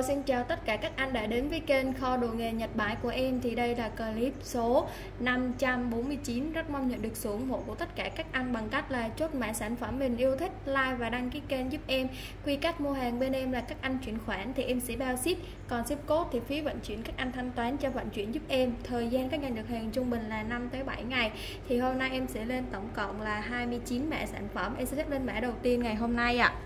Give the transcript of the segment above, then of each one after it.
Rồi, xin chào tất cả các anh đã đến với kênh Kho Đồ Nghề Nhật Bái của em. Thì đây là clip số 549. Rất mong nhận được sự ủng hộ của tất cả các anh bằng cách là chốt mã sản phẩm mình yêu thích, like và đăng ký kênh giúp em. Quy cách mua hàng bên em là các anh chuyển khoản thì em sẽ bao ship, còn ship code thì phí vận chuyển các anh thanh toán cho vận chuyển giúp em. Thời gian các nhận được hàng trung bình là 5 tới 7 ngày. Thì hôm nay em sẽ lên tổng cộng là 29 mã sản phẩm. Em sẽ xếp lên mã đầu tiên ngày hôm nay ạ.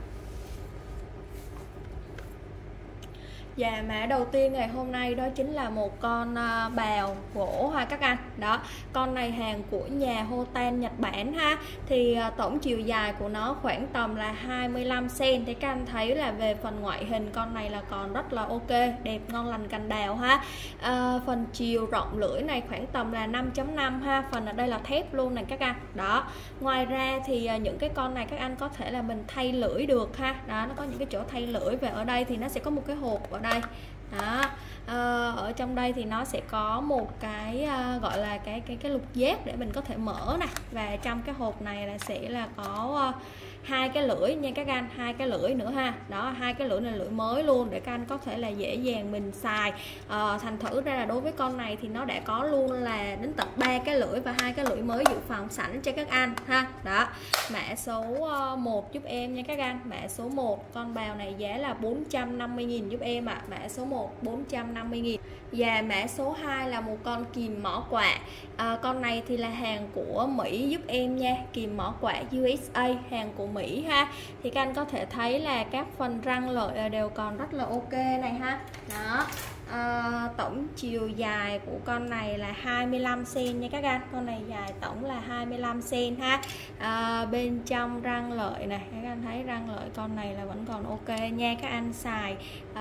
Và mã đầu tiên ngày hôm nay đó chính là một con bào gỗ ha các anh. Đó, con này hàng của nhà Hotan Nhật Bản ha. Thì tổng chiều dài của nó khoảng tầm là 25 cm. Thì các anh thấy là về phần ngoại hình con này là còn rất là ok, đẹp ngon lành cành đào ha. Phần chiều rộng lưỡi này khoảng tầm là 5.5 ha. Phần ở đây là thép luôn này các anh. Đó, ngoài ra thì những cái con này các anh có thể là mình thay lưỡi được ha. Đó, nó có những cái chỗ thay lưỡi. Và ở đây thì nó sẽ có một cái hộp ở đây. Đó, ở trong đây thì nó sẽ có một cái gọi là cái lục giác để mình có thể mở này. Và trong cái hộp này là sẽ là có hai cái lưỡi nha các anh, hai cái lưỡi nữa ha. Đó, hai cái lưỡi này là lưỡi mới luôn để các anh có thể là dễ dàng mình xài. Thành thử ra là đối với con này thì nó đã có luôn là đến tận 3 cái lưỡi và hai cái lưỡi mới dự phòng sẵn cho các anh ha. Đó, mã số 1 giúp em nha các anh. Mã số 1 con bào này giá là 450.000 giúp em ạ. Mã số 1 450.000. Và mã số 2 là một con kìm mỏ quạ. Con này thì là hàng của Mỹ giúp em nha. Kìm mỏ quạ USA, hàng của Mỹ ha. Thì các anh có thể thấy là các phần răng lợi đều còn rất là ok này ha. Đó, tổng chiều dài của con này là 25 cm nha các anh. Con này dài tổng là 25 cm ha. Bên trong răng lợi này, các anh thấy răng lợi con này là vẫn còn ok nha. Các anh xài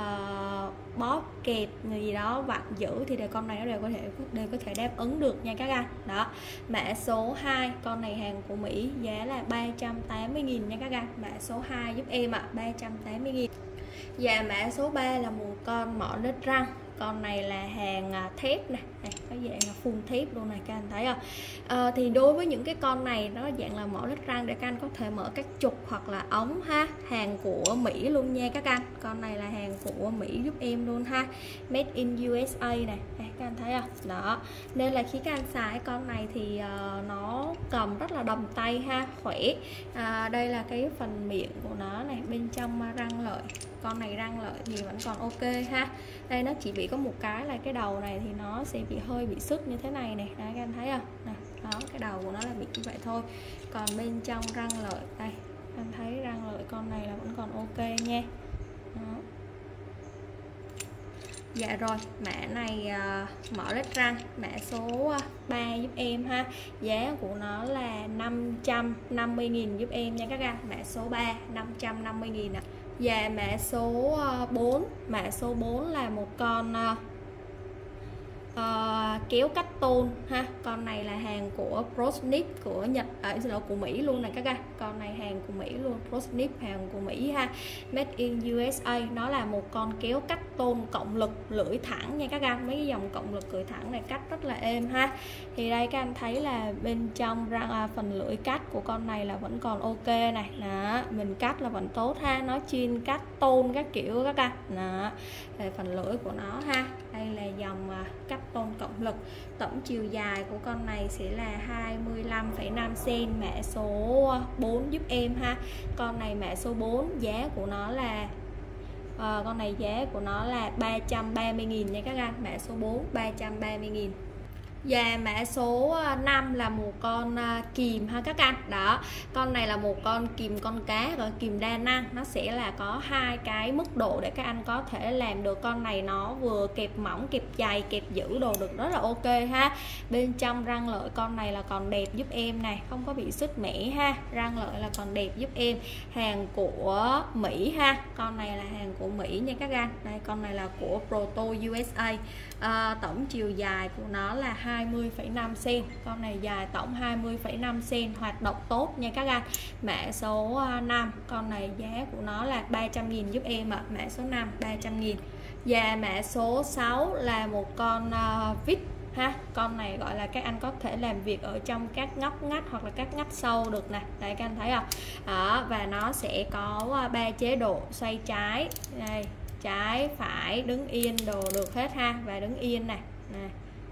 bóp kẹp gì đó vặn giữ thì con này nó đều có thể đáp ứng được nha các anh. Đó, mã số 2 con này hàng của Mỹ giá là 380.000 nha các anh. Mã số 2 giúp em ạ, 380.000. Và mã số 3 là một con mỏ lết răng. Con này là hàng thép này, có dạng là full thép luôn này các anh thấy không? Thì đối với những cái con này nó dạng là mỏ lết răng để các anh có thể mở các trục hoặc là ống ha. Hàng của Mỹ luôn nha các anh. Con này là hàng của Mỹ giúp em luôn ha. Made in USA này, các anh thấy không? Đó, nên là khi các anh xài con này thì nó cầm rất là đầm tay ha, khỏe. Đây là cái phần miệng của nó này, bên trong răng lợi. Con này răng lợi thì vẫn còn ok ha. Đây nó chỉ bị có một cái là cái đầu này thì nó sẽ hơi bị sứt như thế này này. Đấy, các anh thấy không? Này, đó, cái đầu của nó là bị như vậy thôi. Còn bên trong răng lợi đây, anh thấy răng lợi con này là vẫn còn ok nha. Đó. Dạ rồi, mã này mở lết răng, mã số 3 giúp em ha. Giá của nó là 550.000 giúp em nha các anh. Mã số 3 550.000 ạ. Và mã số 4, mã số 4 là một con kéo cách tôn ha. Con này là hàng của ProSnip của Nhật, của Mỹ luôn này các anh. Con này hàng của Mỹ luôn, ProSnip hàng của Mỹ ha. Made in USA. Nó là một con kéo cách tôn cộng lực lưỡi thẳng nha các anh. Mấy cái dòng cộng lực lưỡi thẳng này cắt rất là êm ha. Thì đây các anh thấy là bên trong phần lưỡi cắt của con này là vẫn còn ok này. Đó, mình cắt là vẫn tốt ha. Nó chuyên cắt tôn các kiểu các anh. Đó, về phần lưỡi của nó ha. Đây là dòng cắt tôn cộng lực. Tổng chiều dài của con này sẽ là 25,5 cm. Mã số 4 giúp em ha. Con này mã số 4 giá của nó là con này giá của nó là 330.000 nha các anh. Mã số 4 330.000. Và mã số 5 là một con kìm ha các anh. Đó, con này là một con kìm con cá, gọi kìm đa năng. Nó sẽ là có hai cái mức độ để các anh có thể làm được. Con này nó vừa kẹp mỏng, kẹp dày, kẹp giữ đồ được rất là ok ha. Bên trong răng lợi con này là còn đẹp giúp em này, không có bị sứt mẻ ha. Răng lợi là còn đẹp giúp em. Hàng của Mỹ ha. Con này là hàng của Mỹ nha các anh. Đây, con này là của Proto USA. Tổng chiều dài của nó là 20,5 cm. Con này dài tổng 20,5 cm, hoạt động tốt nha các anh. Mã số 5 con này giá của nó là 300.000 giúp em ạ. Mã số 5 300.000. Và mã số 6 là một con vít ha. Con này gọi là các anh có thể làm việc ở trong các ngóc ngách hoặc là các ngách sâu được nè. Đây các anh thấy không? Đó, và nó sẽ có 3 chế độ xoay trái đây, trái phải đứng yên đồ được hết ha, và đứng yên này nè.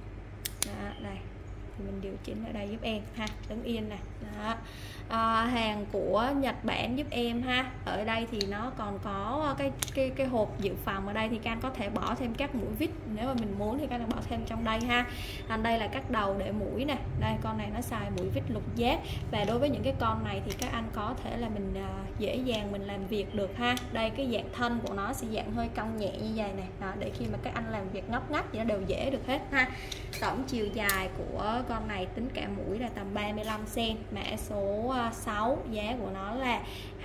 Đó, đây thì mình điều chỉnh ở đây giúp em ha, đứng yên này. Đó. Hàng của Nhật Bản giúp em ha. Ở đây thì nó còn có cái hộp dự phòng, ở đây thì các anh có thể bỏ thêm các mũi vít, nếu mà mình muốn thì các anh bỏ thêm trong đây ha. Đây là các đầu để mũi này, đây con này nó xài mũi vít lục giác, và đối với những cái con này thì các anh có thể là mình dễ dàng mình làm việc được ha. Đây cái dạng thân của nó sẽ dạng hơi cong nhẹ như vậy này. Đó, để khi mà các anh làm việc ngóc ngách thì nó đều dễ được hết ha. Tổng chiều dài của con này tính cả mũi là tầm 35 cm, mã số 6, giá của nó là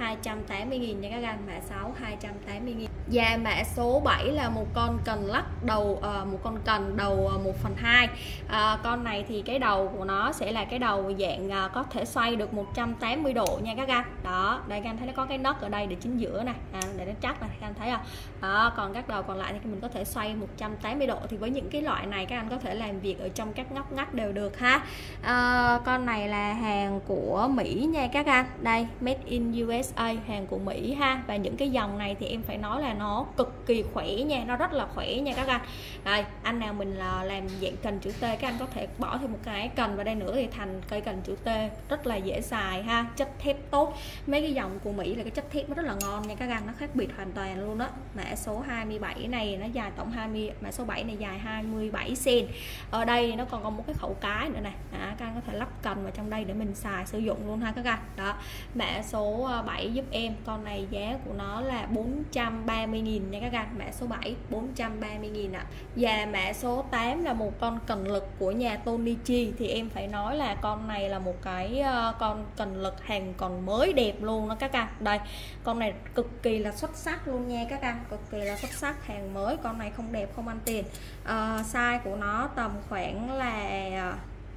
280.000 nha các anh, mã 6 280.000. Và mã số 7 là một con cần lắc đầu, một con cần đầu 1/2. Con này thì cái đầu của nó sẽ là cái đầu dạng có thể xoay được 180 độ nha các anh. Đó, đây các anh thấy nó có cái nấc ở đây để chính giữa này, để nó chắc này, các anh thấy không? Đó, còn các đầu còn lại thì mình có thể xoay 180 độ, thì với những cái loại này các anh có thể làm việc ở trong các ngóc ngách đều được ha. Con này là hàng của Mỹ nha các anh, đây made in USA, hàng của Mỹ ha. Và những cái dòng này thì em phải nói là nó cực kỳ khỏe nha, nó rất là khỏe nha các anh. Đây, anh nào mình làm dạng cần chữ T, các anh có thể bỏ thêm một cái cần vào đây nữa thì thành cây cần chữ T, rất là dễ xài ha, chất thép tốt. Mấy cái dòng của Mỹ là cái chất thép nó rất là ngon nha các anh, nó khác biệt hoàn toàn luôn đó. Mã số 27 này nó dài tổng 20, mã số 7 này dài 27 cm. Ở đây nó còn có một cái khẩu cái nữa này, các anh có thể lắp cần vào trong đây để mình xài sử dụng luôn ha các anh. Đó, mã số 7 giúp em, con này giá của nó là 430.000 nha các anh, mã số 7 430.000 ạ. Và mã số 8 là một con cần lực của nhà Tonichi, thì em phải nói là con này là một cái con cần lực hàng còn mới đẹp luôn đó các anh. Đây, con này cực kỳ là xuất sắc luôn nha các anh, cực kỳ là xuất sắc, hàng mới, con này không đẹp không ăn tiền. Size của nó tầm khoảng là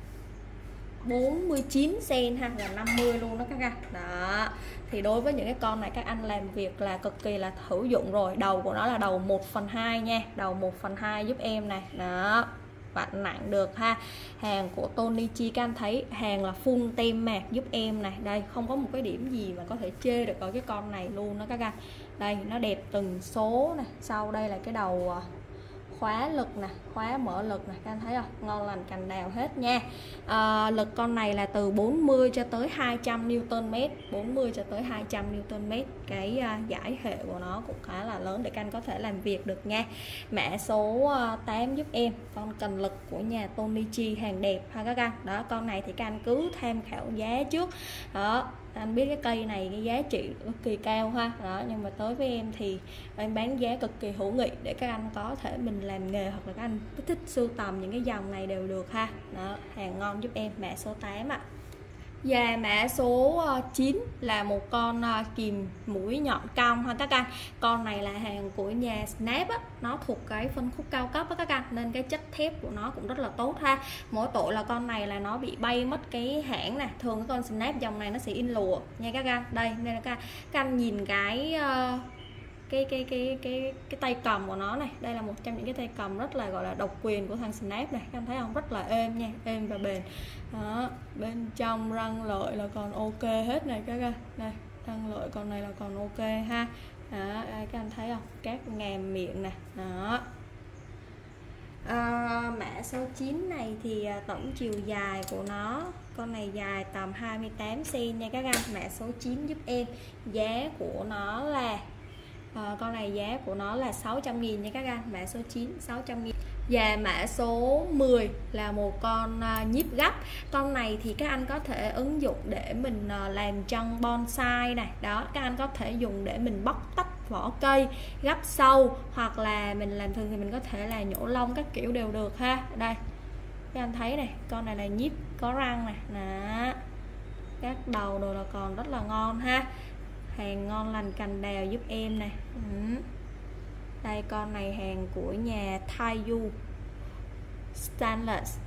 49 cm ha, là 50 luôn đó các anh. Đó, thì đối với những cái con này các anh làm việc là cực kỳ là hữu dụng rồi. Đầu của nó là đầu 1/2 nha, đầu 1/2 giúp em này. Đó, vặn nặng được ha. Hàng của Tonichi các anh thấy hàng là full tem mạc giúp em này. Đây, không có một cái điểm gì mà có thể chê được ở cái con này luôn đó các anh. Đây, nó đẹp từng số này. Sau đây là cái đầu khóa lực nè, khóa mở lực nè, các anh thấy không, ngon lành cành đào hết nha. Lực con này là từ 40 cho tới 200 Nm, 40 cho tới 200 Nm. Cái giải hệ của nó cũng khá là lớn để các anh có thể làm việc được nha. Mã số 8 giúp em, con cần lực của nhà Tonichi, hàng đẹp ha các anh. Đó, con này thì các anh cứ tham khảo giá trước. Đó, anh biết cái cây này cái giá trị cực kỳ cao ha. Đó, nhưng mà tới với em thì em bán giá cực kỳ hữu nghị để các anh có thể mình làm nghề, hoặc là các anh thích sưu tầm những cái dòng này đều được ha. Đó, hàng ngon giúp em, mã số 8 ạ. Và mã số 9 là một con kìm mũi nhọn cong ha các anh. Con này là hàng của nhà Snap á, nó thuộc cái phân khúc cao cấp á các anh, nên cái chất thép của nó cũng rất là tốt ha. Mỗi tội là con này là nó bị bay mất cái hãng nè, thường cái con Snap dòng này nó sẽ in lụa nha các anh. Đây nên là các anh nhìn cái tay cầm của nó này, đây là một trong những cái tay cầm rất là gọi là độc quyền của thằng Snap này, các anh thấy không, rất là êm nha, êm và bền. Đó, bên trong răng lợi là còn ok hết này các anh, đây răng lợi con này là còn ok ha. Đó, đây, các anh thấy không, các ngàm miệng nè. Đó, mã số 9 này thì tổng chiều dài của nó, con này dài tầm 28 cm nha các anh, mã số 9 giúp em. Giá của nó là con này giá của nó là 600.000 nha các anh, mã số 9 600.000. Và mã số 10 là một con nhíp gấp. Con này thì các anh có thể ứng dụng để mình làm chân bonsai này. Đó, các anh có thể dùng để mình bóc tách vỏ cây, gấp sâu, hoặc là mình làm thường thì mình có thể là nhổ lông các kiểu đều được ha. Đây, các anh thấy này, con này là nhíp có răng này. Đó, các đầu đồ là còn rất là ngon ha. Hàng ngon lành cành đào giúp em này. Đây, con này hàng của nhà Taiyu Stainless.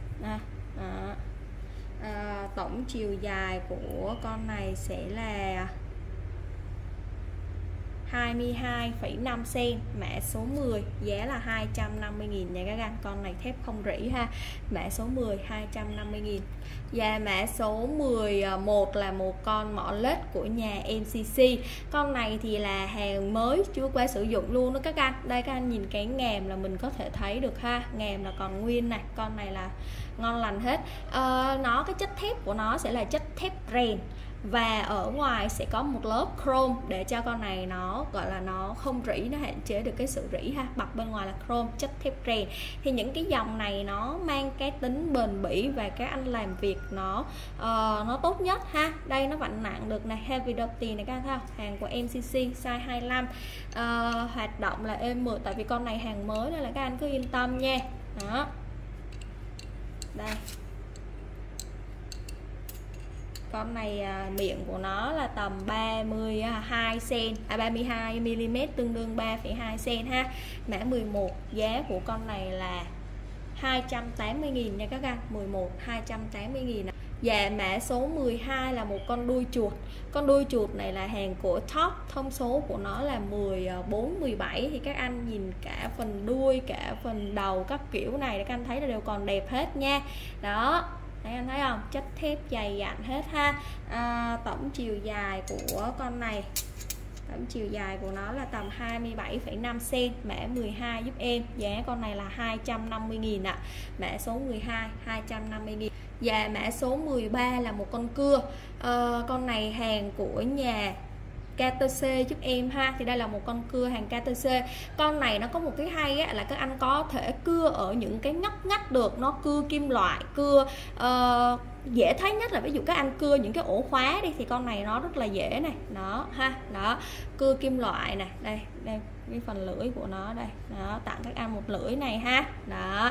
Tổng chiều dài của con này sẽ là 22,5 cm, mã số 10, giá là 250.000 nha các anh. Con này thép không rỉ ha, mã số 10 250.000. Và mã số 11 là một con mỏ lết của nhà MCC. Con này thì là hàng mới chưa qua sử dụng luôn đó các anh. Đây các anh nhìn cái ngàm là mình có thể thấy được ha, ngàm là còn nguyên này, con này là ngon lành hết. Nó cái chất thép của nó sẽ là chất thép rèn, và ở ngoài sẽ có một lớp chrome để cho con này nó gọi là nó không rỉ, nó hạn chế được cái sự rỉ ha. Bọc bên ngoài là chrome, chất thép rèn. Thì những cái dòng này nó mang cái tính bền bỉ và các anh làm việc nó tốt nhất ha. Đây nó vặn nặng được này, heavy duty này các anh thấy không? Hàng của MCC size 25, hoạt động là êm mượt, tại vì con này hàng mới nên là các anh cứ yên tâm nha. Đó, đây con này miệng của nó là tầm 32 cm, 32 mm, tương đương 3,2 cm ha. Mã 11, giá của con này là 280.000 nha các anh. 11 280.000. Và mã số 12 là một con đuôi chuột. Con đuôi chuột này là hàng của Top, thông số của nó là 14 17. Thì các anh nhìn cả phần đuôi, cả phần đầu các kiểu này các anh thấy là đều còn đẹp hết nha. Đó, đấy anh thấy không, chất thép dày dặn hết ha. Tổng chiều dài của con này, tổng chiều dài của nó là tầm 27,5 cm. Mã 12 giúp em, giá con này là 250.000 ạ. Mã số 12 250.000. Và mã số 13 là một con cưa. Con này hàng của nhà KTC giúp em ha. Thì đây là một con cưa hàng KTC. Con này nó có một cái hay á, là các anh có thể cưa ở những cái ngóc ngách được. Nó cưa kim loại, cưa dễ thấy nhất là ví dụ các anh cưa những cái ổ khóa đi thì con này nó rất là dễ này. Đó ha, đó, cưa kim loại này, đây cái phần lưỡi của nó đây. Đó, tặng các anh một lưỡi này ha. Đó.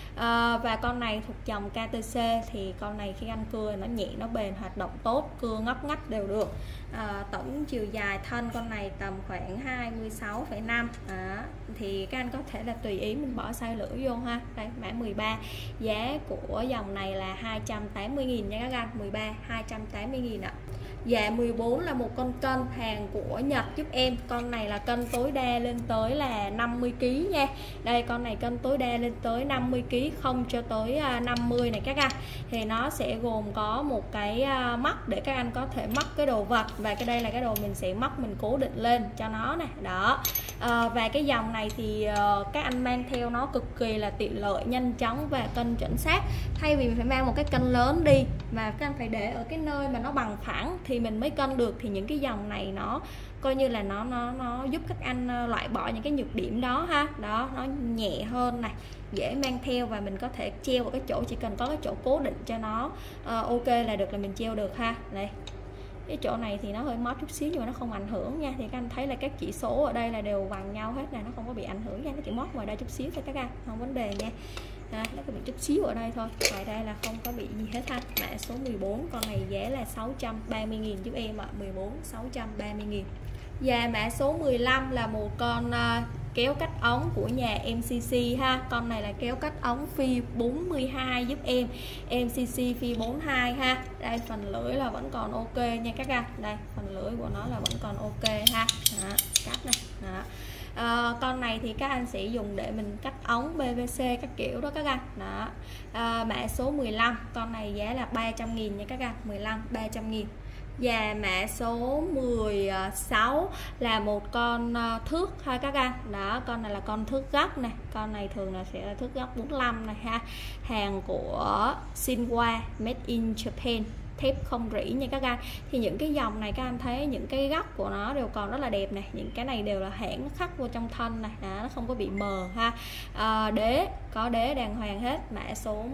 Và con này thuộc dòng KTC thì con này khi anh cưa nó nhẹ, nó bền, hoạt động tốt, cưa ngóc ngách đều được. Tổng chiều dài thân con này tầm khoảng 26,5. Thì các anh có thể là tùy ý mình bỏ size lưỡi vô ha. Đây mã 13, giá của dòng này là 280.000 nha các anh. 13 280.000 ạ. Và 14 là một con cân hàng của Nhật giúp em. Con này là cân tối đa lên tới là 50 kg nha. Đây con này cân tối đa lên tới 50 kg, không cho tới 50 này các anh. Thì nó sẽ gồm có một cái móc để các anh có thể móc cái đồ vật, và cái đây là cái đồ mình sẽ móc, mình cố định lên cho nó nè. Đó. Và cái dòng này thì các anh mang theo nó cực kỳ là tiện lợi, nhanh chóng và cân chuẩn xác. Thay vì mình phải mang một cái cân lớn đi mà các anh phải để ở cái nơi mà nó bằng phẳng thì mình mới cân được, thì những cái dòng này nó coi như là nó giúp các anh loại bỏ những cái nhược điểm đó ha. Đó, nó nhẹ hơn này, dễ mang theo, và mình có thể treo vào cái chỗ, chỉ cần có cái chỗ cố định cho nó ok là được, là mình treo được ha. Đây, cái chỗ này thì nó hơi móp chút xíu nhưng mà nó không ảnh hưởng nha. Thì các anh thấy là các chỉ số ở đây là đều bằng nhau hết nè, nó không có bị ảnh hưởng nha. Nó chỉ móp ngoài đây chút xíu thôi các anh, không vấn đề nha. Nó có bị chút xíu ở đây thôi, ngoài đây là không có bị gì hết ha. Mã số 14, con này giá là 630.000 giúp em ạ. 14 630.000. Và mã số 15 là một con kéo cách ống của nhà MCC ha. Con này là kéo cách ống phi 42 giúp em. MCC phi 42 ha. Đây phần lưỡi là vẫn còn ok nha các anh. Đây phần lưỡi của nó là vẫn còn ok ha. Đó, cắt này. Đó. Con này thì các anh sẽ dùng để mình cắt ống PVC các kiểu đó các anh. Đó. Mã số 15, con này giá là 300.000 nha các anh. 15 300.000. Và mã số 16 là một con thước ha các anh. Đó, con này là con thước góc này. Con này thường là sẽ là thước góc 45 này ha. Hàng của Shinwa, made in Japan, thép không rỉ nha các anh. Thì những cái dòng này các anh thấy những cái góc của nó đều còn rất là đẹp này. Những cái này đều là hãng khắc vô trong thân này. Đó, nó không có bị mờ ha. Đế, có đế đàng hoàng hết. Mã số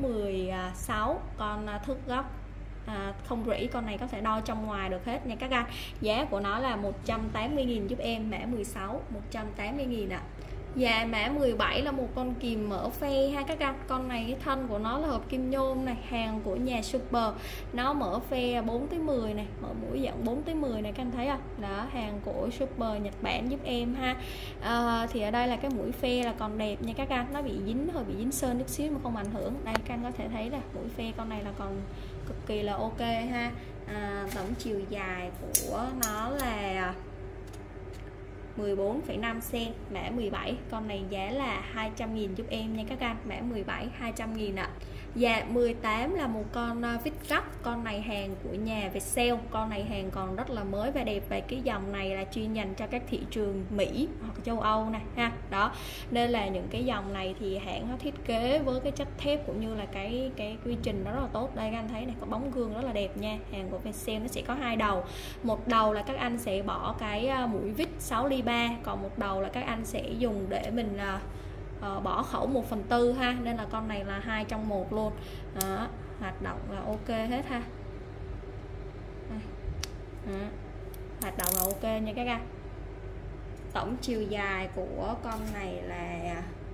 16, con thước góc không rỉ, con này có thể đo trong ngoài được hết nha các anh. Giá của nó là 180.000 giúp em. Mã 16 180.000 ạ. Và mã 17 là một con kìm mở phe ha các anh. Con này cái thân của nó là hộp kim nhôm này, hàng của nhà Super. Nó mở phe 4-10 này, mở mũi dạng 4-10 này các anh thấy không? Đó, hàng của Super Nhật Bản giúp em ha. Thì ở đây là cái mũi phe là còn đẹp nha các anh. Nó bị dính, hơi bị dính sơn chút xíu mà không ảnh hưởng. Đây các anh có thể thấy là mũi phe con này là còn cực kỳ là ok ha. Tổng chiều dài của nó là 14,5 cm, mã 17. Con này giá là 200.000 giúp em nha các anh, mã 17 200.000 ạ. Dạ 18 là một con vít gấp, con này hàng của nhà Vietcell, con này hàng còn rất là mới và đẹp, và cái dòng này là chuyên dành cho các thị trường Mỹ hoặc châu Âu này ha. Đó, nên là những cái dòng này thì hãng nó thiết kế với cái chất thép cũng như là cái quy trình nó rất là tốt. Đây các anh thấy này, có bóng gương rất là đẹp nha. Hàng của Vietcell nó sẽ có hai đầu, một đầu là các anh sẽ bỏ cái mũi vít 6 ly 3, còn một đầu là các anh sẽ dùng để mình bỏ khẩu 1/4 ha, nên là con này là 2 trong 1 luôn. Đó, hoạt động là ok hết ha. Đó, hoạt động là ok nha các anh. Tổng chiều dài của con này là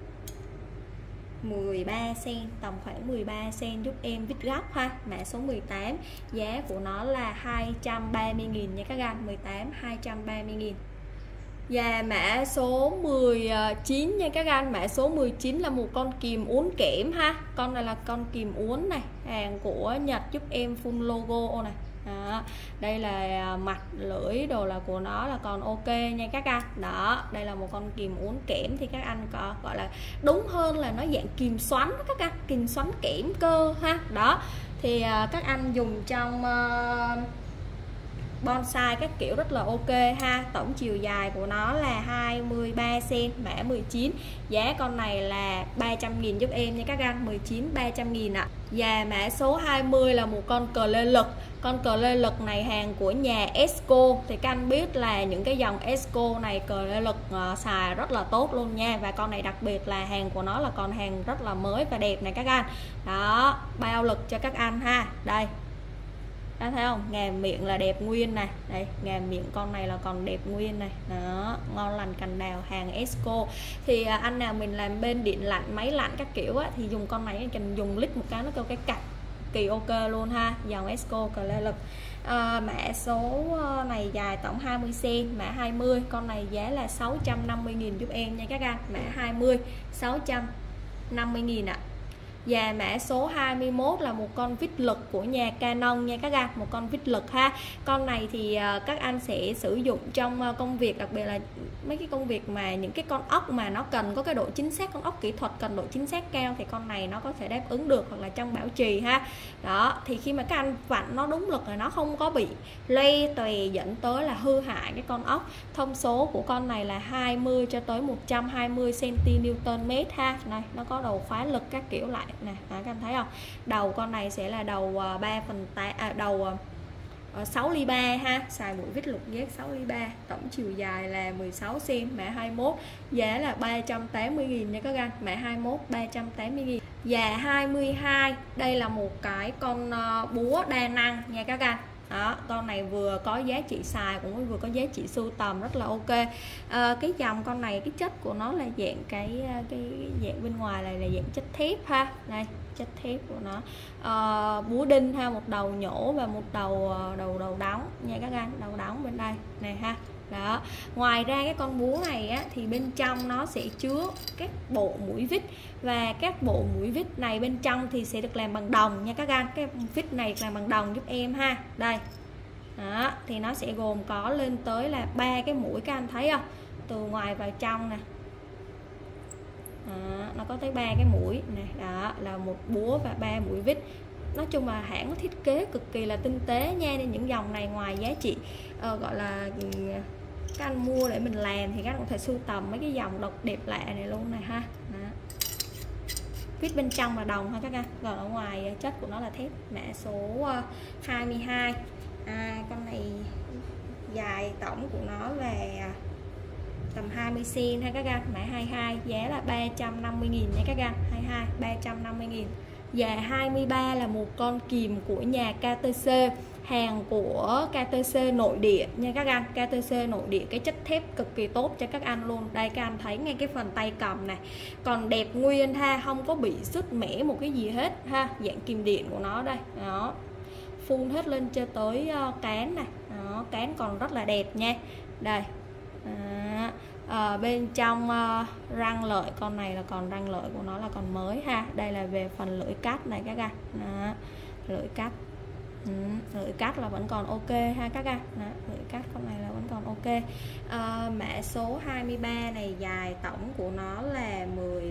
13 cm, tầm khoảng 13 cm giúp em vít gấp ha, mã số 18. Giá của nó là 230.000 nha các anh, 18 230.000. Và mã số 19 nha các anh, mã số 19 là một con kìm uốn kẽm ha. Con này là con kìm uốn này, hàng của Nhật giúp em, full logo này. Đó, đây là mặt lưỡi đồ là của nó là còn ok nha các anh. Đó, đây là một con kìm uốn kẽm, thì các anh có gọi là đúng hơn là nó dạng kìm xoắn các anh, kìm xoắn kẽm cơ ha. Đó, thì các anh dùng trong bonsai các kiểu rất là ok ha. Tổng chiều dài của nó là 23 cm, mã 19. Giá con này là 300.000 giúp em nha các anh, 19 300.000 ạ. Và mã số 20 là một con cờ lê lực. Con cờ lê lực này hàng của nhà Esco, thì các anh biết là những cái dòng Esco này cờ lê lực xài rất là tốt luôn nha. Và con này đặc biệt là hàng của nó là còn hàng rất là mới và đẹp này các anh. Đó, bao lực cho các anh ha. Đây, các thấy không, ngàm miệng là đẹp nguyên này, đây ngàm miệng con này là còn đẹp nguyên này. Đó, ngon lành cành đào, hàng Esco. Thì anh nào mình làm bên điện lạnh, máy lạnh các kiểu á, thì dùng con này cần dùng lít một cái nó kêu cái cặp kỳ ok luôn ha. Dòng Esco cờ lê lực. Mã số này dài tổng 20 cm, mã 20. Con này giá là 650.000 giúp em nha các anh, mã 20 650.000 ạ. Và mã số 21 là một con vít lực của nhà Canon nha các anh, một con vít lực ha. Con này thì các anh sẽ sử dụng trong công việc, đặc biệt là mấy cái công việc mà những cái con ốc mà nó cần có cái độ chính xác, con ốc kỹ thuật cần độ chính xác cao, thì con này nó có thể đáp ứng được, hoặc là trong bảo trì ha. Đó, thì khi mà các anh vặn nó đúng lực là nó không có bị lê tòe dẫn tới là hư hại cái con ốc. Thông số của con này là 20 cho tới 120 cm ha. Này, nó có đầu khóa lực các kiểu lại nè, các anh thấy không? Đầu con này sẽ là đầu 3/8 đầu 6 ly 3 ha, xài mũi vít lục giác 6 ly 3. Tổng chiều dài là 16 cm, mã 21. Giá là 380.000 nha các anh, mã 21 380.000. Và 22, đây là một cái con búa đa năng nha các anh. Đó, con này vừa có giá trị xài cũng vừa có giá trị sưu tầm rất là ok. Cái dòng con này cái chất của nó là dạng cái dạng bên ngoài này là dạng chất thép ha. Đây, chất thép của nó. Búa đinh ha, một đầu nhổ và một đầu đóng nha các anh, đầu đóng bên đây này ha. Đó, ngoài ra cái con búa này á, thì bên trong nó sẽ chứa các bộ mũi vít, và các bộ mũi vít này bên trong thì sẽ được làm bằng đồng nha các anh. Cái vít này làm bằng đồng giúp em ha. Đây. Đó, thì nó sẽ gồm có lên tới là 3 cái mũi, các anh thấy không? Từ ngoài vào trong nè. Đó, nó có tới 3 cái mũi này. Đó là một búa và 3 mũi vít. Nói chung là hãng có thiết kế cực kỳ là tinh tế nha, nên những dòng này ngoài giá trị gọi là các anh mua để mình làm thì các anh có thể sưu tầm mấy cái dòng độc đẹp lạ này luôn này ha. Đó. Vít bên trong là đồng ha các anh, còn ở ngoài chất của nó là thép. Mã số 22. Con này dài tổng của nó là tầm 20 cm ha các anh, mã 22. Giá là 350.000 nha các anh, 22 350.000. Và 23 là một con kìm của nhà KTC, hàng của KTC nội địa nha các anh. KTC nội địa, cái chất thép cực kỳ tốt cho các anh luôn. Đây các anh thấy ngay cái phần tay cầm này còn đẹp nguyên ha, không có bị sứt mẻ một cái gì hết ha. Dạng kìm điện của nó đây. Đó, phun hết lên cho tới cán này. Đó, cán còn rất là đẹp nha. Đây. Bên trong răng lợi, con này là còn răng lợi của nó là còn mới ha. Đây là về phần lưỡi cắt này các anh. Đó, lưỡi cắt. Lưỡi cắt là vẫn còn ok ha các anh. Đó, lưỡi cắt con này là vẫn còn ok. Mã số 23 này dài tổng của nó là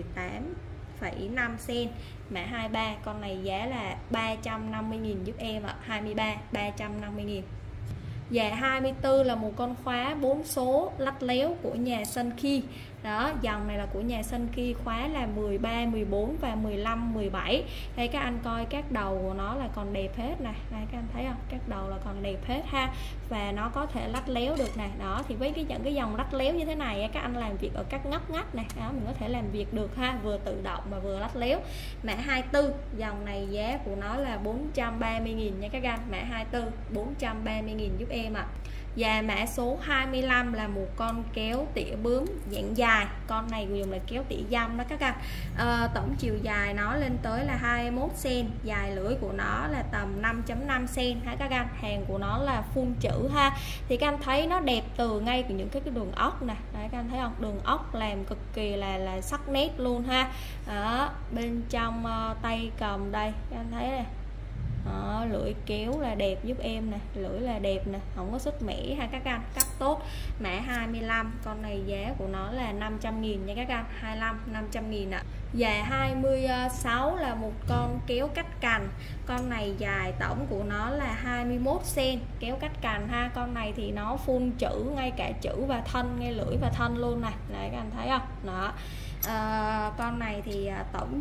18,5 cm. Mã 23 con này giá là 350.000 giúp em ạ. 23 350.000. Dạ 24 là một con khóa 4 số lắt léo của nhà Sunky. Đó, dòng này là của nhà Sunky, khóa là 13, 14 và 15, 17. Đây các anh coi các đầu của nó là còn đẹp hết này. Đây các anh thấy không? Các đầu là còn đẹp hết ha. Và nó có thể lắt léo được này. Đó, thì với cái dòng lắt léo như thế này các anh làm việc ở các ngóc ngách này, đó mình có thể làm việc được ha, vừa tự động mà vừa lắt léo. Mã 24, dòng này giá của nó là 430.000 nha các anh. Mã 24 430.000 giúp em ạ. Và mã số 25 là một con kéo tỉa bướm dạng dài. Con này dùng là kéo tỉa dăm đó các anh. Tổng chiều dài nó lên tới là 21 cm, dài lưỡi của nó là tầm 5.5 cm ha các anh. Hàng của nó là full chữ ha. Thì các anh thấy nó đẹp từ ngay từ những cái đường ốc nè. Đấy các anh thấy không? Đường ốc làm cực kỳ là sắc nét luôn ha. Đó, bên trong tay cầm đây các anh thấy này. Đó, lưỡi kéo là đẹp giúp em nè, lưỡi là đẹp nè, không có sứt mẻ ha các anh, cắt tốt. Mã 25 con này giá của nó là 500.000 nha các anh. 25 500.000 ạ. Và 26 là một con kéo cách cành. Con này dài tổng của nó là 21 cm, kéo cách cành ha. Con này thì nó full chữ, ngay cả chữ và thân, ngay lưỡi và thân luôn này. Đấy các anh thấy không? Đó. Con này thì tổng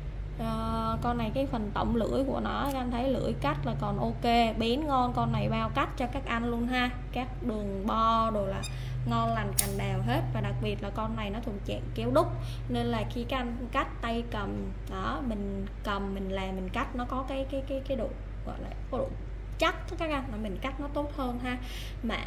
con này cái phần tổng lưỡi của nó các anh thấy lưỡi cắt là còn ok, bén ngon. Con này bao cắt cho các anh luôn ha, các đường bo đồ là ngon lành cành đào hết. Và đặc biệt là con này nó thuộc dạng kéo đúc, nên là khi các anh cắt tay cầm đó, mình cầm mình làm mình cắt nó có cái độ gọi là có độ chắc các anh, là mình cắt nó tốt hơn ha. Mã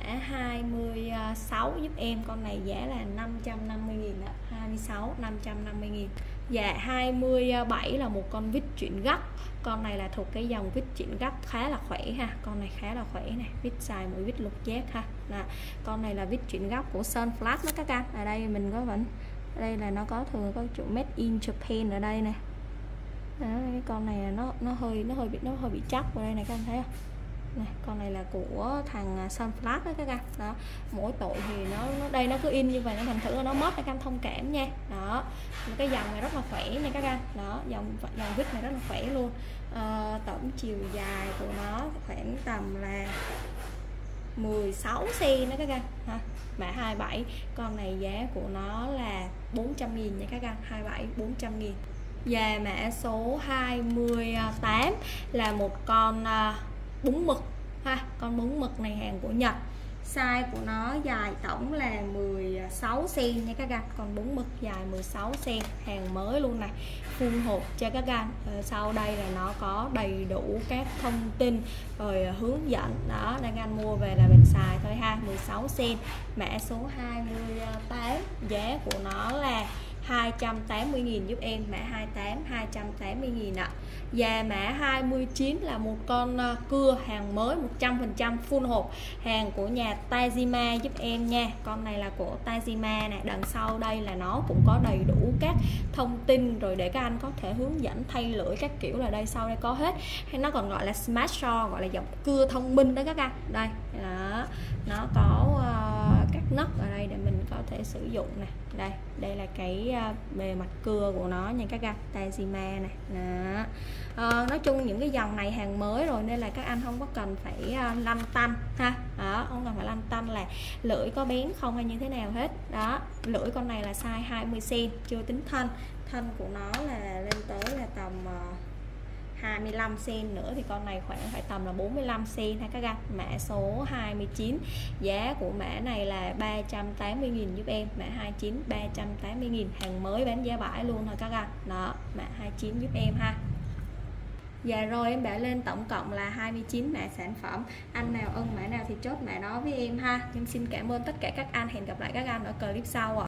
26 giúp em, con này giá là 550.000 ạ. 26 550.000. Và 27 là một con vít chuyển gấp. Con này là thuộc cái dòng vít chuyển gấp khá là khỏe ha. Con này khá là khỏe này, vít xài mũi vít lục giác ha. Đó. Con này là vít chuyển gấp của Sunflash đó các anh. Ở đây mình có vẫn ở đây là nó có thường có chữ made in Japan ở đây nè. Đó, cái con này là nó hơi bị chắc ở đây này các anh thấy không? Này, con này là của thằng Sunflash đó các anh. Đó, mỗi tội thì nó đây nó cứ in như vậy, nó thành thử là nó mất, các anh thông cảm nha. Đó, cái dòng này rất là khỏe nha các anh. Đó, dòng vít này rất là khỏe luôn. Tổng chiều dài của nó khoảng tầm là 16 cm đó các anh ha. Mã 27 con này giá của nó là 400.000 nha các anh. 27 400.000. Và mã số 28 là một con bún mực ha. Con bún mực này hàng của Nhật, size của nó dài tổng là 16 cm nha các anh. Con bún mực dài 16 cm, hàng mới luôn này, full hộp cho các anh. Sau đây là nó có đầy đủ các thông tin rồi hướng dẫn đó, nên anh mua về là mình xài thôi ha. 16 cm. Mã số 28 giá của nó là 280.000 giúp em. Mã 28 280.000 ạ. Và mã 29 là một con cưa hàng mới 100% full hộp, hàng của nhà Tajima giúp em nha. Con này là của Tajima này. Đằng sau đây là nó cũng có đầy đủ các thông tin rồi để các anh có thể hướng dẫn thay lưỡi các kiểu, là đây sau đây có hết. Hay nó còn gọi là Smart Saw, gọi là dòng cưa thông minh đó các anh. Đây đó, nó có các nấc ở đây để mình có thể sử dụng này. Đây là cái bề mặt cưa của nó nha các anh, Tajima này. Đó. Nói chung những cái dòng này hàng mới rồi nên là các anh không có cần phải lăn tăn ha. Đó, không cần phải lăn tăn là lưỡi có bén không hay như thế nào hết. Đó, lưỡi con này là size 20 cm, chưa tính thân của nó là lên tới là tầm 25 cm nữa, thì con này khoảng phải tầm là 45 cm ha các anh. Mã số 29 giá của mã này là 380.000 giúp em. Mã 29 380.000, hàng mới bán giá bãi luôn thôi các anh. Đó, mã 29 giúp em ha. Dạ rồi, em đã lên tổng cộng là 29 mã sản phẩm. Anh nào ưng mã nào thì chốt mã đó với em ha. Em xin cảm ơn tất cả các anh, hẹn gặp lại các anh ở clip sau ạ.